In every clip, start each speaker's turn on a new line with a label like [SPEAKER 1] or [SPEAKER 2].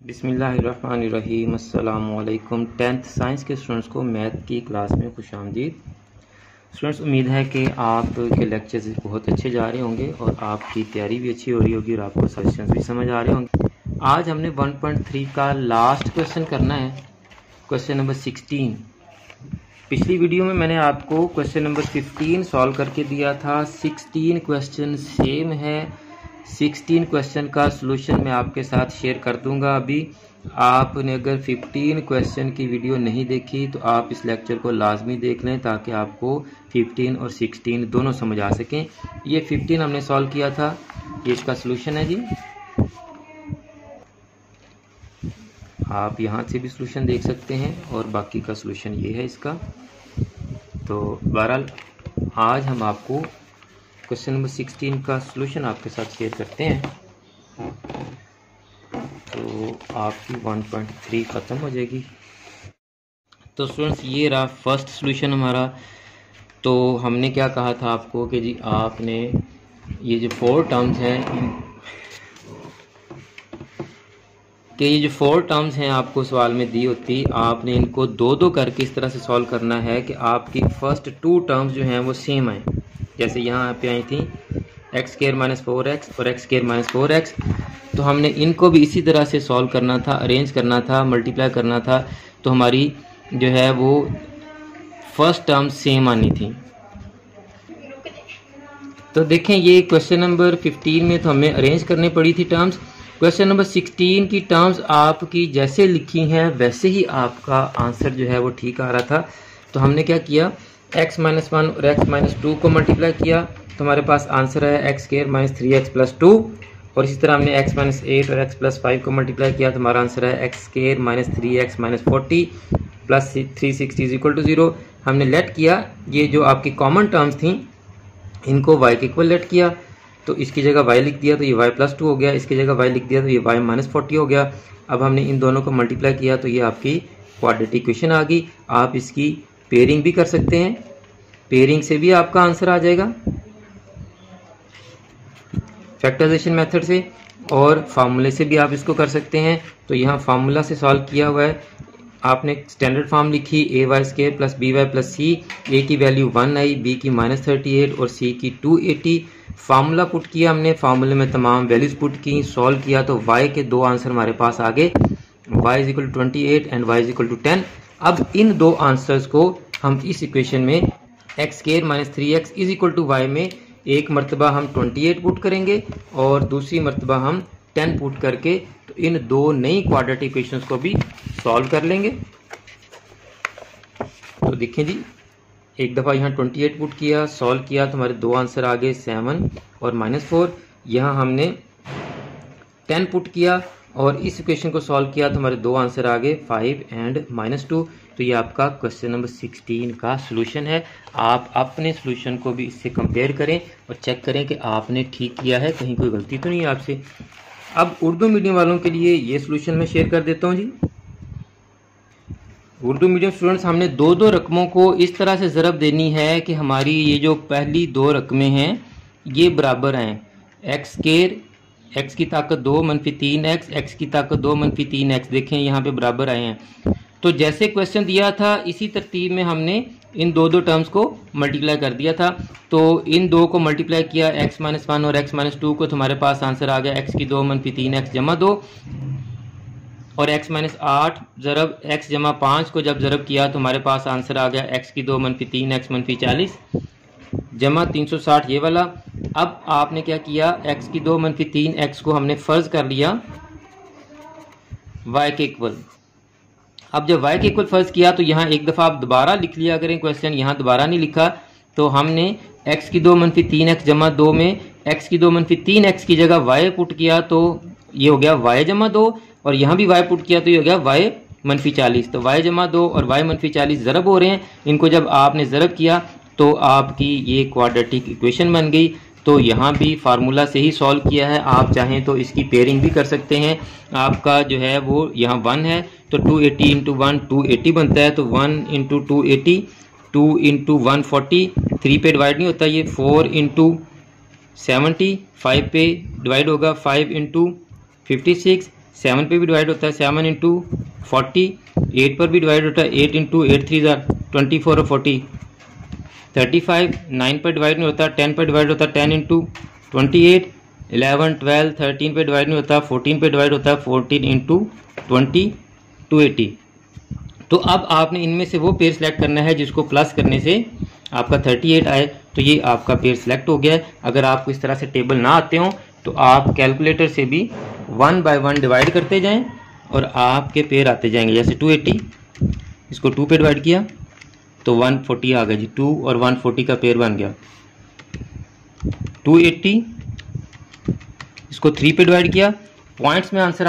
[SPEAKER 1] बिस्मिल्लाहिर्रहमानिर्रहीम। अस्सलामुअलैकुम। 10th science के स्टूडेंट्स को मैथ की क्लास में खुशामदीद। स्टूडेंट्स, उम्मीद है कि आपके लेक्चर्स बहुत अच्छे जा रहे होंगे और आपकी तैयारी भी अच्छी हो रही होगी और आपको सजेशंस भी समझ आ रहे होंगे। आज हमने 1.3 का लास्ट क्वेश्चन करना है, क्वेश्चन नंबर 16। पिछली वीडियो में मैंने आपको क्वेश्चन नंबर 15 सॉल्व करके दिया था। 16 क्वेश्चन सेम है। 16 क्वेश्चन का सलूशन मैं आपके साथ शेयर कर दूंगा। अभी आपने अगर 15 क्वेश्चन की वीडियो नहीं देखी तो आप इस लेक्चर को लाजमी देख लें ताकि आपको 15 और 16 दोनों समझ आ सकें। ये 15 हमने सॉल्व किया था, ये इसका सलूशन है जी। आप यहाँ से भी सलूशन देख सकते हैं और बाकी का सलूशन ये है इसका। तो बहरहाल आज हम आपको क्वेश्चन नंबर 16 का सलूशन आपके साथ शेयर करते हैं। तो आपकी 1.3 ख़त्म हो जाएगी। तो स्टूडेंट्स, ये रहा फर्स्ट सलूशन हमारा। तो हमने क्या कहा था आपको कि जी आपने ये जो 4 टर्म्स हैं आपको सवाल में दी होती, आपने इनको दो दो करके इस तरह से सॉल्व करना है कि आपकी फर्स्ट 2 टर्म्स जो हैं वो सेम आए। जैसे यहाँ पे आई थी x² - 4x और x² - 4x, तो हमने इनको भी इसी तरह से सॉल्व करना था, अरेंज करना था, मल्टीप्लाई करना था, तो हमारी जो है वो फर्स्ट टर्म सेम आनी थी। तो देखें, ये क्वेश्चन नंबर 15 में तो हमें अरेंज करनी पड़ी थी टर्म्स। क्वेश्चन नंबर 16 की टर्म्स आपकी जैसे लिखी हैं वैसे ही आपका आंसर जो है वो ठीक आ रहा था। तो हमने क्या किया, x - 1 और x - 2 को मल्टीप्लाई किया तो हमारे पास आंसर है x² - 3x + 2। और इसी तरह हमने x - 8 और x + 5 को मल्टीप्लाई किया तो हमारा आंसर है x² - 3x - 40 + 360 = 0। हमने लेट किया, ये जो आपकी कॉमन टर्म्स थी इनको y के इक्वल लेट किया, तो इसकी जगह y लिख दिया तो ये y + 2 हो गया, इसकी जगह y लिख दिया तो ये y - 40 हो गया। अब हमने इन दोनों को मल्टीप्लाई किया तो ये आपकी क्वाड्रेटिक इक्वेशन आ गई। आप इसकी पेयरिंग भी कर सकते हैं, पेयरिंग से भी आपका आंसर आ जाएगा फैक्टराइजेशन मेथड से, और फार्मूले से भी आप इसको कर सकते हैं। तो यहाँ फार्मूला से सॉल्व किया हुआ है, आपने स्टैंडर्ड फॉर्म लिखी ay² + by + c। a की वैल्यू 1 आई, b की -38 और c की 280। फार्मूला पुट किया हमने, फार्मूले में तमाम वैल्यूज पुट की, सॉल्व किया तो y के 2 आंसर हमारे पास आ गए, y = 28 एंड y = 10। अब इन 2 आंसर्स को हम इस इक्वेशन में x² - 3x = y में एक मरतबा हम 28 पुट करेंगे और दूसरी मरतबा हम 10 पुट करके तो इन 2 नई क्वाड्रेटिक इक्वेशंस को भी सॉल्व कर लेंगे। तो देखें जी, एक दफ़ा यहाँ 28 पुट किया, सॉल्व किया तो हमारे 2 आंसर आ गए 7 और -4। यहाँ हमने 10 पुट किया और इस इक्वेशन को सॉल्व किया तो हमारे 2 आंसर आ गए 5 एंड -2। तो ये आपका क्वेश्चन नंबर 16 का सलूशन है। आप अपने सलूशन को भी इससे कंपेयर करें और चेक करें कि आपने ठीक किया है, कहीं कोई गलती तो नहीं है आपसे। अब उर्दू मीडियम वालों के लिए ये सलूशन मैं शेयर कर देता हूँ जी। उर्दू मीडियम स्टूडेंट्स, हमने 2 रकमों को इस तरह से ज़रब देनी है कि हमारी ये जो पहली 2 रकमें हैं ये बराबर हैं। x की ताकत 2 - 3x, x की ताकत 2 - 3x, देखें यहाँ पे बराबर आए हैं। तो जैसे क्वेश्चन दिया था इसी तरतीब में हमने इन 2 टर्म्स को मल्टीप्लाई कर दिया था। तो इन 2 को मल्टीप्लाई किया, x - 1 और x - 2 को, तो हमारे पास आंसर आ गया x की 2 - 3x = 2 और x - 8 ज़रब x = 5 को जब ज़रब किया तो हमारे पास आंसर आ गया x की 2 - 3x - 40 = 360 ये वाला। अब आपने क्या किया, x की 2 - 3x को हमने फ़र्ज कर लिया y के इक्वल। अब जब y के इक्वल फ़र्ज किया तो यहाँ एक दफ़ा आप दोबारा लिख लिया करें क्वेश्चन, यहाँ दोबारा नहीं लिखा। तो हमने x की 2 - 3x = 2 में x की 2 - 3x की जगह y पुट किया तो ये हो गया y = 2, और यहाँ भी y पुट किया तो ये हो गया y - 40। तो y = 2 और y - 40 ज़रब हो रहे हैं, इनको जब आपने ज़रब किया तो आपकी ये क्वाड्रेटिक इक्वेशन बन गई। तो यहाँ भी फार्मूला से ही सॉल्व किया है, आप चाहें तो इसकी पेयरिंग भी कर सकते हैं। आपका जो है वो यहाँ 1 है तो 280 × 1 280 बनता है, तो 1 × 280 2 × 140, 3 पे डिवाइड नहीं होता, ये 4 × 70, 5 पे डिवाइड होगा, 5 × 56, 7 पे भी डिवाइड होता है 7 इंटू 40, 8 पर भी डिवाइड होता है 8 इंटू 8 3 24 और 40 35, 9 पर डिवाइड नहीं होता 10 पर डिवाइड होता है 10 इंटू 28, 11 12 13 पे डिवाइड नहीं होता 14 पे डिवाइड होता है 14 इंटू 20 280। तो अब आपने इनमें से वो पेयर सेलेक्ट करना है जिसको प्लस करने से आपका 38 आए। तो ये आपका पेयर सेलेक्ट हो गया है। अगर आपको इस तरह से टेबल ना आते हो तो आप कैलकुलेटर से भी 1 बाय 1 डिवाइड करते जाएं और आपके पेयर आते जाएंगे। जैसे 280, इसको 2 पे डिवाइड किया तो 140 आ गया जी, 2 और 140 का पेयर बन गया। 280, इसको 3 पे डिवाइड किया, पॉइंट्स में आंसर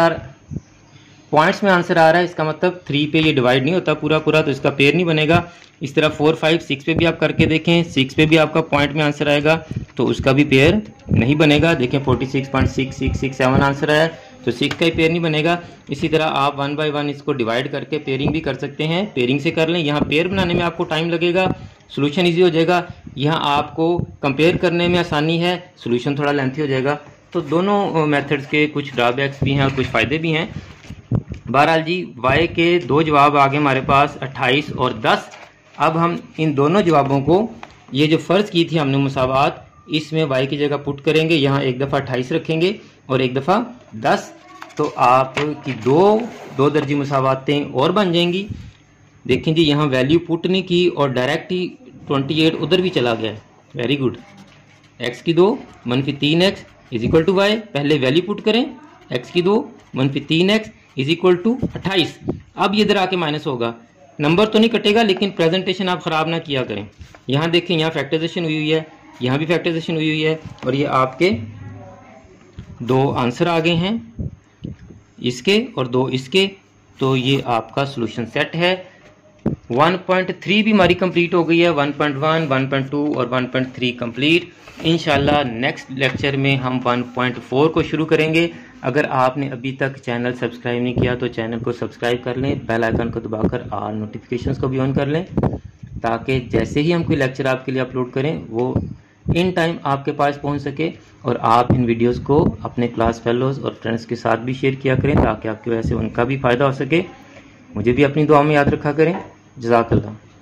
[SPEAKER 1] आ रहा है, इसका मतलब 3 पे ये डिवाइड नहीं होता पूरा पूरा, तो इसका पेयर नहीं बनेगा। इस तरह 4 5 6 पे भी आप करके देखें, 6 पे भी आपका पॉइंट में आंसर आएगा तो उसका भी पेयर नहीं बनेगा। देखें 46.6667 आंसर आया तो 6 का ही पेयर नहीं बनेगा। इसी तरह आप 1 बाय 1 इसको डिवाइड करके पेयरिंग भी कर सकते हैं, पेयरिंग से कर लें। यहाँ पेयर बनाने में आपको टाइम लगेगा, सोल्यूशन ईजी हो जाएगा। यहाँ आपको कंपेयर करने में आसानी है, सोल्यूशन थोड़ा लेंथी हो जाएगा। तो दोनों मेथड्स के कुछ ड्रॉबैक्स भी हैं और कुछ फ़ायदे भी हैं। बहरहाल जी y के दो जवाब आ गए हमारे पास 28 और 10। अब हम इन दोनों जवाबों को, ये जो फ़र्ज़ की थी हमने मुसावात, इसमें y की जगह पुट करेंगे। यहाँ एक दफ़ा 28 रखेंगे और एक दफ़ा 10, तो आपकी दो दर्जी मुसावातें और बन जाएंगी। देखें जी यहाँ वैल्यू पुट नहीं की और डायरेक्ट ही 28 उधर भी चला गया। Very good. x की 2 - 3x is equal to y, पहले वैल्यू पुट करें, x की 2 - 3x इज इक्वल टू 28। अब ये इधर आके माइनस होगा, नंबर तो नहीं कटेगा लेकिन प्रेजेंटेशन आप ख़राब ना किया करें। यहाँ देखें, यहाँ फैक्टराइजेशन हुई हुई है, यहाँ भी फैक्टराइजेशन हुई हुई है और ये आपके दो आंसर आ गए हैं, इसके और दो इसके। तो ये आपका सोल्यूशन सेट है। 1.3 भी हमारी कंप्लीट हो गई है, 1.1, 1.2 और 1.3 कंप्लीट। इंशाल्लाह नेक्स्ट लेक्चर में हम 1.4 को शुरू करेंगे। अगर आपने अभी तक चैनल सब्सक्राइब नहीं किया तो चैनल को सब्सक्राइब कर लें, बेल आइकन को दबाकर ऑल नोटिफिकेशंस को भी ऑन कर लें, ताकि जैसे ही हम कोई लेक्चर आपके लिए अपलोड करें वो इन टाइम आपके पास पहुंच सके। और आप इन वीडियोस को अपने क्लास फेलोज और फ्रेंड्स के साथ भी शेयर किया करें ताकि आपकी वजह से उनका भी फ़ायदा हो सके। मुझे भी अपनी दुआ में याद रखा करें। जज़ाकल्लाह।